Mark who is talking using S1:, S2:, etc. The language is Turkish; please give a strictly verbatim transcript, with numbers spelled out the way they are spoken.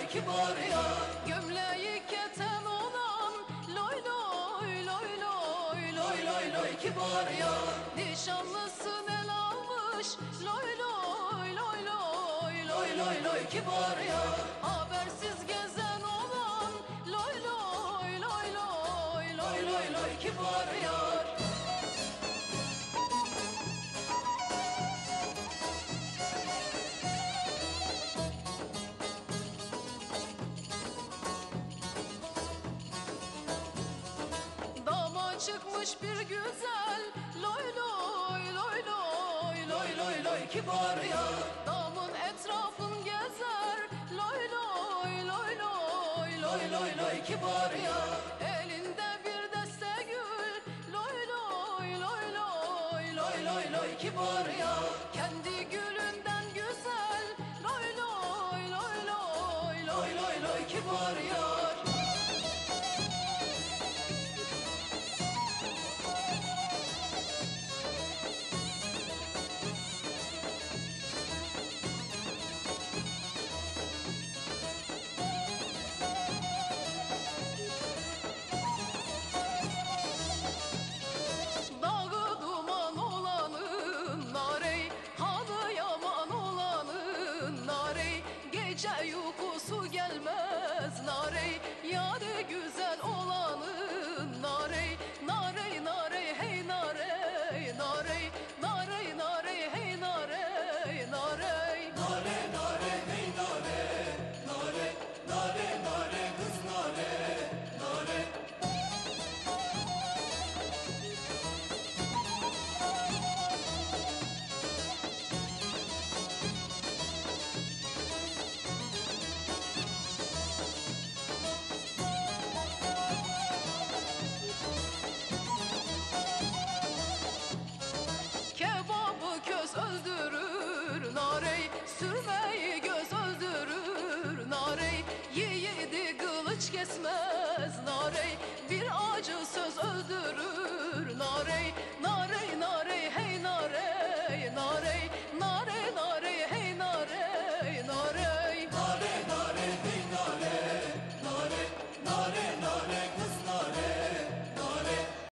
S1: kibar yar.
S2: Gömleği keten olan loy loy loy loy loy loy loy
S1: Kibar yar.
S2: Nişanlısı el almış loy loy loy loy
S1: Loy loy loy kibar yar.
S2: Habersiz gezen olan loy loy loy loy loy loy loy
S1: Kibar yar.
S2: Dama çıkmış bir güzel loy loy loy loy
S1: Loy loy loy kibar yar.
S2: Damın etrafın gezer loy loy loy loy
S1: Loy loy loy kibar yar.
S2: Elinde bir deste gül loy loy loy loy
S1: Loy loy loy kibar yar.
S2: Kendi gülünden güzel loy loy loy loy
S1: Loy loy loy kibar yar.
S2: Dağı duman olanın narey, halı yaman olanın narey, gece uykusu gelmez narey, yarı güzel olanın narey, narey narey hey narey, narey narey narey hey narey, narey.
S1: Nare nare hey nare. Nare nare nare kız nare. Nare.
S2: Kebabı köz öldürür narey, sürmeyi göz öldürür narey, yiğidi kılıç kesmez narey, bir acı